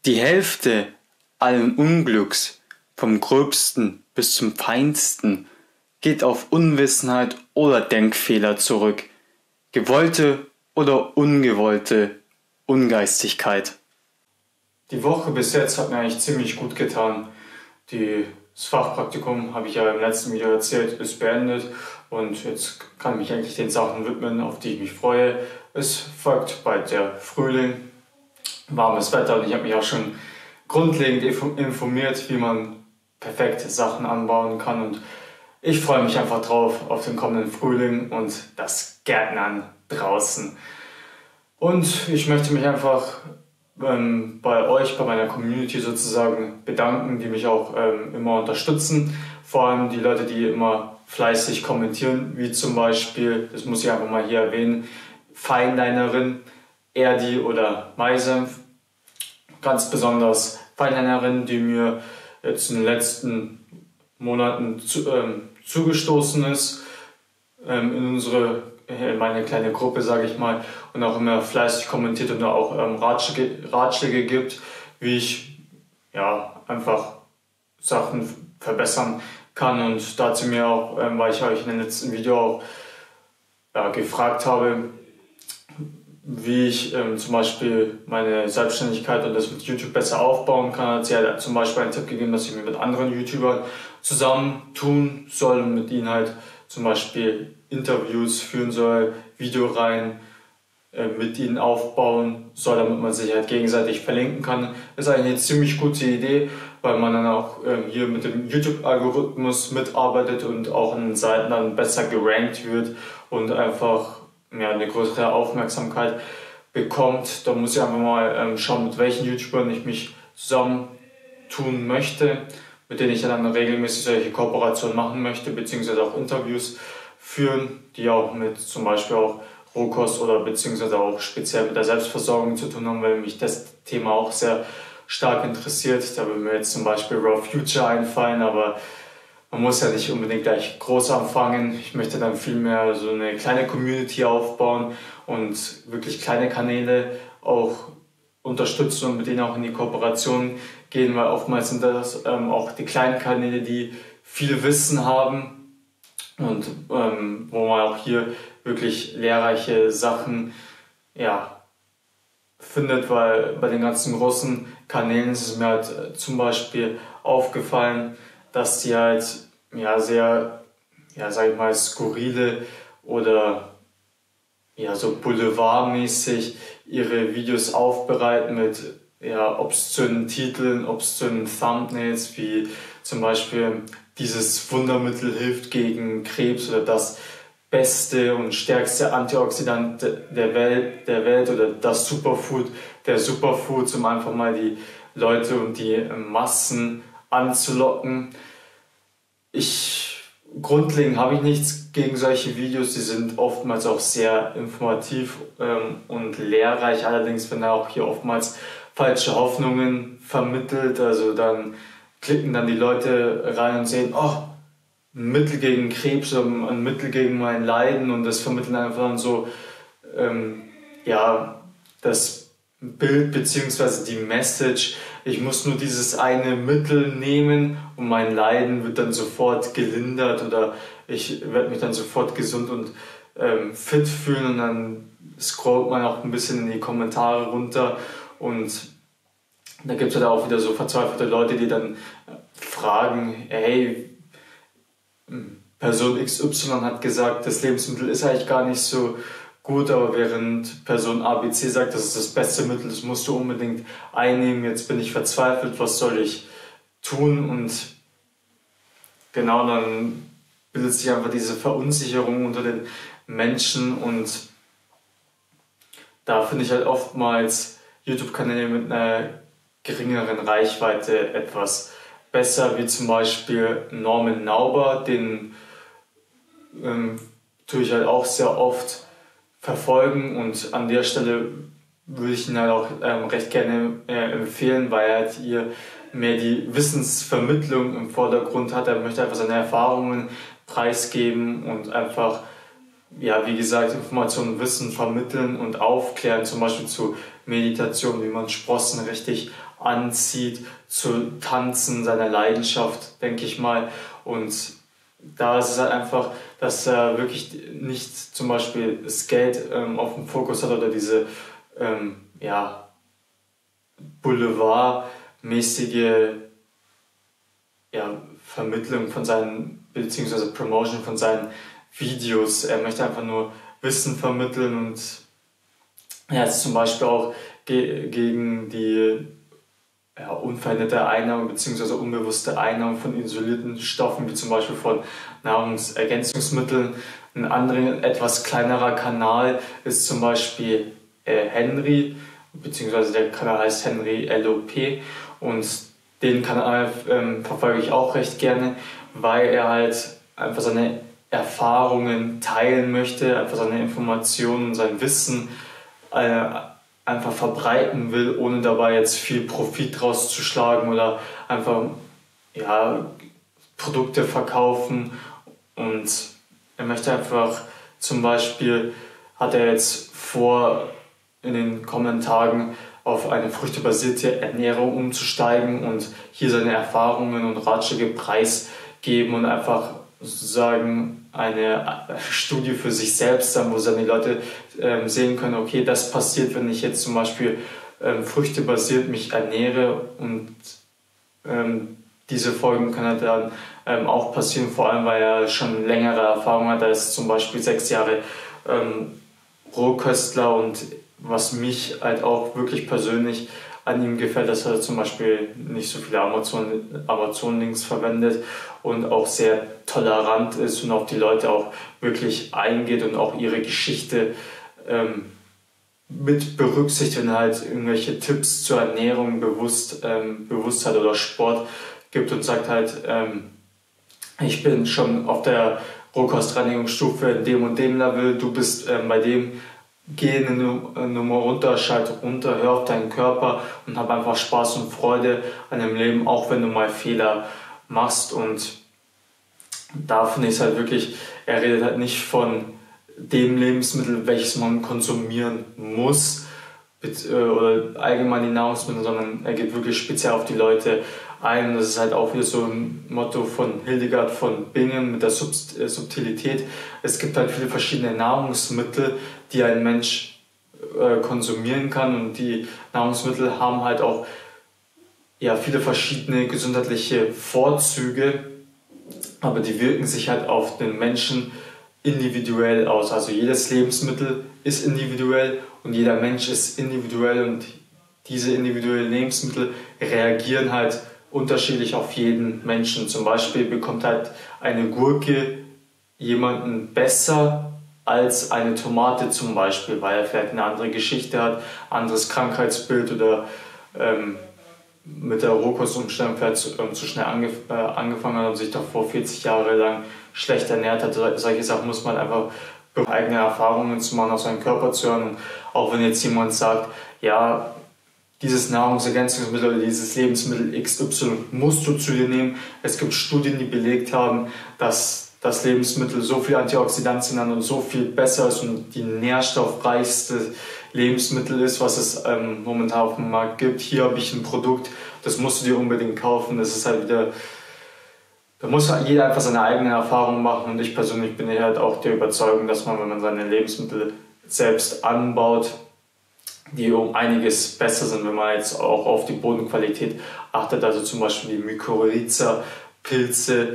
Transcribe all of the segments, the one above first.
Die Hälfte allen Unglücks, vom Gröbsten bis zum Feinsten, geht auf Unwissenheit oder Denkfehler zurück, gewollte oder ungewollte Ungeistigkeit. Die Woche bis jetzt hat mir eigentlich ziemlich gut getan. Das Fachpraktikum, habe ich ja im letzten Video erzählt, ist beendet und jetzt kann ich mich endlich den Sachen widmen, auf die ich mich freue. Es folgt bald der Frühling, warmes Wetter und ich habe mich auch schon grundlegend informiert, wie man perfekt Sachen anbauen kann, und ich freue mich einfach drauf auf den kommenden Frühling und das Gärtnern draußen. Und ich möchte mich einfach bei euch, bei meiner Community sozusagen bedanken, die mich auch immer unterstützen. Vor allem die Leute, die immer fleißig kommentieren, wie zum Beispiel, das muss ich einfach mal hier erwähnen, Feinlinerin, Erdi oder Maisenf. Ganz besonders Feinlinerin, die mir jetzt in den letzten Monaten zugestoßen ist, in meine kleine Gruppe, sage ich mal, und auch immer fleißig kommentiert und auch Ratschläge gibt, wie ich einfach Sachen verbessern kann. Und dazu mir auch, weil ich euch in dem letzten Video auch gefragt habe, wie ich zum Beispiel meine Selbstständigkeit und das mit YouTube besser aufbauen kann, hat sie halt zum Beispiel einen Tipp gegeben, dass ich mir mit anderen YouTubern zusammentun soll und mit ihnen halt zum Beispiel Interviews führen soll, Videoreihen mit ihnen aufbauen soll, damit man sich halt gegenseitig verlinken kann. Das ist eigentlich eine ziemlich gute Idee, weil man dann auch hier mit dem YouTube-Algorithmus mitarbeitet und auch in den Seiten dann besser gerankt wird und einfach eine größere Aufmerksamkeit bekommt. Da muss ich einfach mal schauen, mit welchen YouTubern ich mich zusammentun möchte, mit denen ich dann regelmäßig solche Kooperationen machen möchte, beziehungsweise auch Interviews führen, die auch mit zum Beispiel auch Rohkost oder beziehungsweise auch speziell mit der Selbstversorgung zu tun haben, weil mich das Thema auch sehr stark interessiert. Da würde mir jetzt zum Beispiel Raw Future einfallen, aber man muss ja nicht unbedingt gleich groß anfangen. Ich möchte dann vielmehr so eine kleine Community aufbauen und wirklich kleine Kanäle auch unterstützen und mit denen auch in die Kooperation gehen, weil oftmals sind das auch die kleinen Kanäle, die viel Wissen haben und wo man auch hier wirklich lehrreiche Sachen findet, weil bei den ganzen großen Kanälen ist es mir halt zum Beispiel aufgefallen, dass die halt sehr, sag ich mal, skurrile oder so boulevardmäßig ihre Videos aufbereiten mit obszönen Titeln, obszönen Thumbnails, wie zum Beispiel dieses Wundermittel hilft gegen Krebs oder das beste und stärkste Antioxidant der Welt oder das Superfood der Superfoods, um einfach mal die Leute und die Massen anzulocken. Grundlegend habe ich nichts gegen solche Videos, die sind oftmals auch sehr informativ und lehrreich, allerdings werden auch hier oftmals falsche Hoffnungen vermittelt, also dann klicken dann die Leute rein und sehen, oh, ein Mittel gegen Krebs, ein Mittel gegen mein Leiden, und das vermitteln einfach dann so das Bild bzw. die Message, ich muss nur dieses eine Mittel nehmen und mein Leiden wird dann sofort gelindert oder ich werde mich dann sofort gesund und fit fühlen, und dann scrollt man auch ein bisschen in die Kommentare runter und da gibt es halt auch wieder so verzweifelte Leute, die dann fragen, hey, Person XY hat gesagt, das Lebensmittel ist eigentlich gar nicht so gut, aber während Person ABC sagt, das ist das beste Mittel, das musst du unbedingt einnehmen, jetzt bin ich verzweifelt, was soll ich tun? Und genau, dann bildet sich einfach diese Verunsicherung unter den Menschen, und da finde ich halt oftmals YouTube-Kanäle mit einer geringeren Reichweite etwas besser, wie zum Beispiel Norman Nauber, den tue ich halt auch sehr oft verfolgen, und an der Stelle würde ich ihn halt auch recht gerne empfehlen, weil er halt hier mehr die Wissensvermittlung im Vordergrund hat. Er möchte einfach seine Erfahrungen preisgeben und einfach, wie gesagt, Informationen, Wissen vermitteln und aufklären, zum Beispiel zu Meditation, wie man Sprossen richtig anzieht, zu tanzen, seiner Leidenschaft, denke ich mal. Und da ist es halt einfach, dass er wirklich nicht zum Beispiel das Geld auf dem Fokus hat oder diese ja, Boulevardmäßige Vermittlung von seinen, beziehungsweise Promotion von seinen Videos. Er möchte einfach nur Wissen vermitteln und er ist zum Beispiel auch gegen die unveränderte Einnahme bzw. unbewusste Einnahme von isolierten Stoffen, wie zum Beispiel von Nahrungsergänzungsmitteln. Ein anderer, etwas kleinerer Kanal ist zum Beispiel Henry, beziehungsweise der Kanal heißt Henry LOP, und den Kanal verfolge ich auch recht gerne, weil er halt einfach seine Erfahrungen teilen möchte, einfach seine Informationen, sein Wissen einfach verbreiten will, ohne dabei jetzt viel Profit rauszuschlagen oder einfach Produkte verkaufen. Und er möchte einfach, zum Beispiel hat er jetzt vor, in den kommenden Tagen auf eine früchtebasierte Ernährung umzusteigen und hier seine Erfahrungen und Ratschläge preisgeben und einfach sozusagen eine Studie für sich selbst haben, wo seine Leute sehen können, okay, das passiert, wenn ich jetzt zum Beispiel früchtebasiert mich ernähre, und diese Folgen können dann auch passieren, vor allem weil er schon längere Erfahrung hat. Er ist zum Beispiel 6 Jahre Rohköstler, und was mich halt auch wirklich persönlich an ihm gefällt, dass er zum Beispiel nicht so viele Amazon-Links verwendet und auch sehr tolerant ist und auf die Leute auch wirklich eingeht und auch ihre Geschichte mit berücksichtigt, wenn er halt irgendwelche Tipps zur Ernährung, Bewusstheit oder Sport gibt und sagt halt, ich bin schon auf der Rohkostreinigungsstufe in dem und dem Level, du bist bei dem, geh eine Nummer runter, schalte runter, hör auf deinen Körper und hab einfach Spaß und Freude an dem Leben, auch wenn du mal Fehler machst. Und da finde ich es halt wirklich, er redet halt nicht von dem Lebensmittel, welches man konsumieren muss, oder allgemein die Nahrungsmittel, sondern er geht wirklich speziell auf die Leute ein. Das ist halt auch wieder so ein Motto von Hildegard von Bingen mit der Subtilität. Es gibt halt viele verschiedene Nahrungsmittel, die ein Mensch konsumieren kann, und die Nahrungsmittel haben halt auch viele verschiedene gesundheitliche Vorzüge, aber die wirken sich halt auf den Menschen individuell aus. Also jedes Lebensmittel ist individuell und jeder Mensch ist individuell, und diese individuellen Lebensmittel reagieren halt unterschiedlich auf jeden Menschen. Zum Beispiel bekommt halt eine Gurke jemanden besser als eine Tomate zum Beispiel, weil er vielleicht eine andere Geschichte hat, anderes Krankheitsbild oder mit der Rohkostumstellung vielleicht zu schnell angefangen hat und sich davor 40 Jahre lang schlecht ernährt hat. Solche Sachen muss man einfach eigene Erfahrungen zu machen, auf seinen Körper zu hören. Und auch wenn jetzt jemand sagt, ja, dieses Nahrungsergänzungsmittel oder dieses Lebensmittel XY musst du zu dir nehmen. Es gibt Studien, die belegt haben, dass das Lebensmittel so viel Antioxidantien hat und so viel besser ist und die nährstoffreichste Lebensmittel ist, was es momentan auf dem Markt gibt. Hier habe ich ein Produkt, das musst du dir unbedingt kaufen. Das ist halt wieder, da muss jeder einfach seine eigene Erfahrung machen, und ich persönlich bin halt auch der Überzeugung, dass man, wenn man seine Lebensmittel selbst anbaut, die um einiges besser sind, wenn man jetzt auch auf die Bodenqualität achtet, also zum Beispiel die Mykorrhiza-Pilze,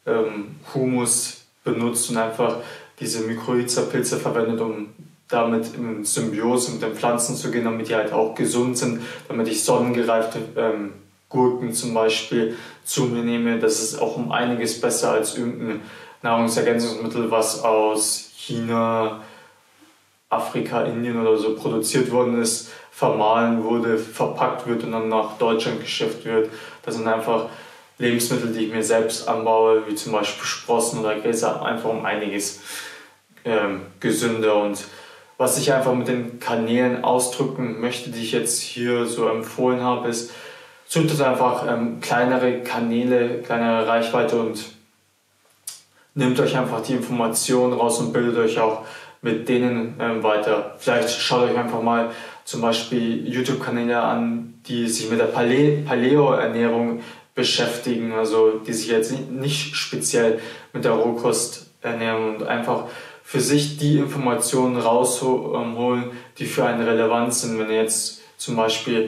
Humus benutzt und einfach diese Mykorrhiza-Pilze verwendet, um damit in Symbiose mit den Pflanzen zu gehen, damit die halt auch gesund sind, damit ich sonnengereifte Gurken zum Beispiel zu mir nehme. Das ist auch um einiges besser als irgendein Nahrungsergänzungsmittel, was aus China, Afrika, Indien oder so produziert worden ist, vermahlen wurde, verpackt wird und dann nach Deutschland geschifft wird. Das sind einfach Lebensmittel, die ich mir selbst anbaue, wie zum Beispiel Sprossen oder Gräser, einfach um einiges gesünder. Und was ich einfach mit den Kanälen ausdrücken möchte, die ich jetzt hier so empfohlen habe, ist, sucht einfach kleinere Kanäle, kleinere Reichweite und nehmt euch einfach die Informationen raus und bildet euch auch mit denen weiter. Vielleicht schaut euch einfach mal zum Beispiel YouTube-Kanäle an, die sich mit der Paleo-Ernährung beschäftigen, also die sich jetzt nicht speziell mit der Rohkost ernähren und einfach für sich die Informationen rausholen, die für einen relevant sind. Wenn ihr jetzt zum Beispiel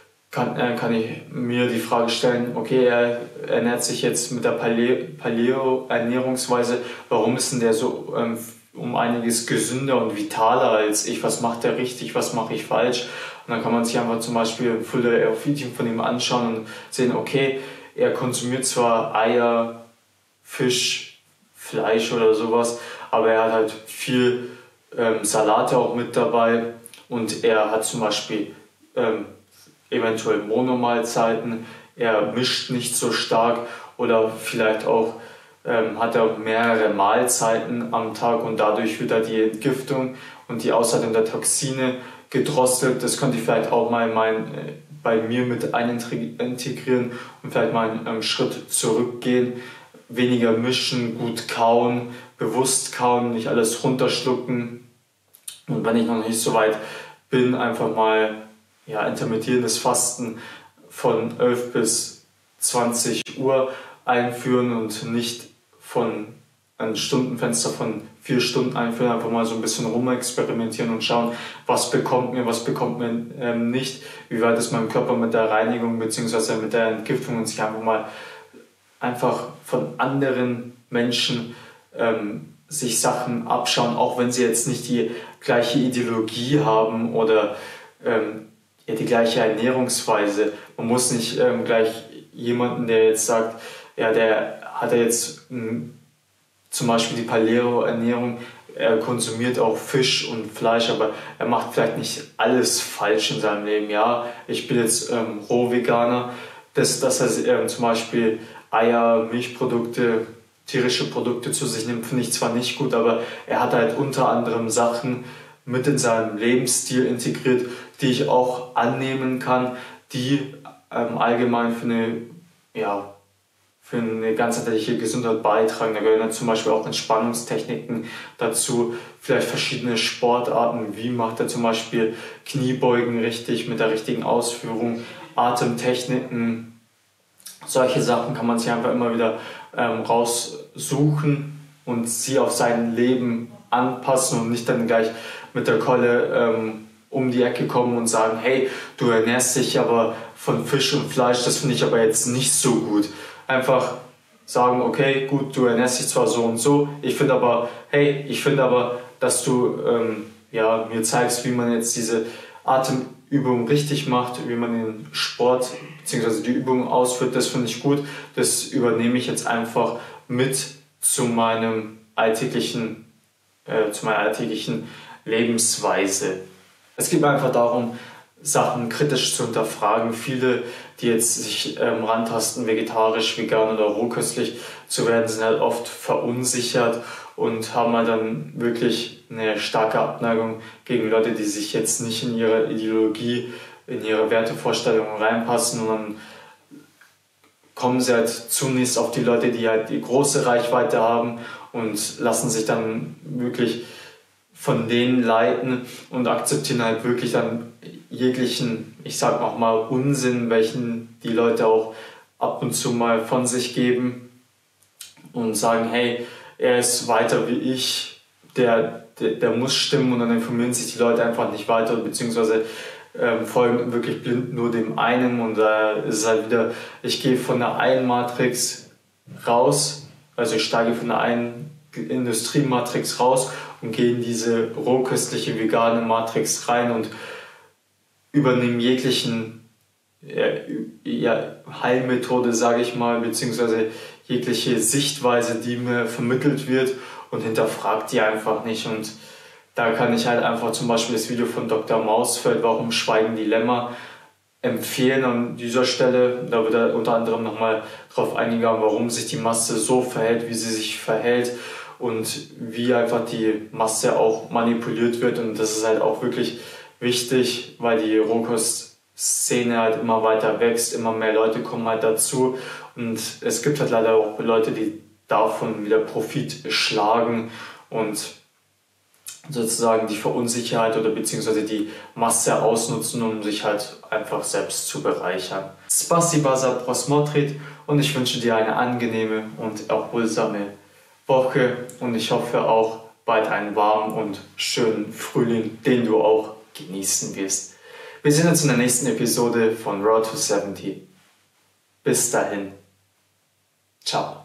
kann ich mir die Frage stellen, okay, er ernährt sich jetzt mit der Paleo-Ernährungsweise, warum ist denn der so um einiges gesünder und vitaler als ich? Was macht er richtig, was mache ich falsch? Und dann kann man sich einfach zum Beispiel ein Full-Day-Feeding von ihm anschauen und sehen, okay, er konsumiert zwar Eier, Fisch, Fleisch oder sowas, aber er hat halt viel Salate auch mit dabei und er hat zum Beispiel eventuell Monomahlzeiten, er mischt nicht so stark oder vielleicht auch hat er mehrere Mahlzeiten am Tag und dadurch wird er die Entgiftung und die Ausscheidung der Toxine gedrosselt. Das könnte ich vielleicht auch mal bei mir mit integrieren und vielleicht mal einen Schritt zurückgehen. Weniger mischen, gut kauen, bewusst kauen, nicht alles runterschlucken. Und wenn ich noch nicht so weit bin, einfach mal intermittierendes Fasten von 11 bis 20 Uhr einführen und nicht von ein Stundenfenster von 4 Stunden einführen, einfach mal so ein bisschen rumexperimentieren und schauen, was bekommt mir nicht, wie weit ist mein Körper mit der Reinigung bzw. mit der Entgiftung und sich einfach von anderen Menschen sich Sachen abschauen, auch wenn sie jetzt nicht die gleiche Ideologie haben oder die gleiche Ernährungsweise. Man muss nicht gleich jemanden, der jetzt sagt, ja, der hat jetzt zum Beispiel die Paleo-Ernährung, er konsumiert auch Fisch und Fleisch, aber er macht vielleicht nicht alles falsch in seinem Leben. Ja, ich bin jetzt Rohveganer, dass er zum Beispiel Eier, Milchprodukte, tierische Produkte zu sich nimmt, finde ich zwar nicht gut, aber er hat halt unter anderem Sachen mit in seinem Lebensstil integriert, die ich auch annehmen kann, die allgemein für eine ganzheitliche Gesundheit beitragen. Da gehören dann zum Beispiel auch Entspannungstechniken dazu, vielleicht verschiedene Sportarten, wie macht er zum Beispiel Kniebeugen richtig mit der richtigen Ausführung, Atemtechniken, solche Sachen kann man sich einfach immer wieder raussuchen und sie auf sein Leben anpassen und nicht dann gleich mit der Keule um die Ecke kommen und sagen, hey, du ernährst dich aber von Fisch und Fleisch, das finde ich aber jetzt nicht so gut. Einfach sagen, okay, gut, du ernährst dich zwar so und so, ich finde aber, dass du mir zeigst, wie man jetzt diese Atemübung richtig macht, wie man den Sport bzw. die Übung ausführt, das finde ich gut. Das übernehme ich jetzt einfach mit zu meiner alltäglichen Lebensweise. Es geht mir einfach darum, Sachen kritisch zu hinterfragen. Viele, die jetzt sich rantasten, vegetarisch, vegan oder rohköstlich zu werden, sind halt oft verunsichert und haben halt dann wirklich eine starke Abneigung gegen Leute, die sich jetzt nicht in ihre Ideologie, in ihre Wertevorstellungen reinpassen, und dann kommen sie halt zunächst auf die Leute, die halt die große Reichweite haben und lassen sich dann wirklich von denen leiten und akzeptieren halt wirklich dann jeglichen, ich sag auch mal, Unsinn, welchen die Leute auch ab und zu mal von sich geben und sagen, hey, er ist weiter wie ich, der muss stimmen, und dann informieren sich die Leute einfach nicht weiter, beziehungsweise folgen wirklich blind nur dem einen, und da ist es halt wieder, ich gehe von der einen Matrix raus, also ich steige von der einen Industriematrix raus und gehe in diese rohköstliche vegane Matrix rein und übernehme jeglichen Heilmethode, sage ich mal, beziehungsweise jegliche Sichtweise, die mir vermittelt wird, und hinterfragt die einfach nicht. Und da kann ich halt einfach zum Beispiel das Video von Dr. Mausfeld, Warum Schweigen die Lämmer, empfehlen an dieser Stelle. Da wird er unter anderem nochmal darauf eingegangen, warum sich die Masse so verhält, wie sie sich verhält, und wie einfach die Masse auch manipuliert wird. Und das ist halt auch wirklich wichtig, weil die Rohkost-Szene halt immer weiter wächst, immer mehr Leute kommen halt dazu, und es gibt halt leider auch Leute, die davon wieder Profit schlagen, und sozusagen die Verunsicherheit oder beziehungsweise die Masse ausnutzen, um sich halt einfach selbst zu bereichern. Spasiba za prosmotrit und ich wünsche dir eine angenehme und erholsame Woche und ich hoffe auch bald einen warmen und schönen Frühling, den du auch genießen wirst. Wir sehen uns in der nächsten Episode von Road to 70. Bis dahin. Ciao.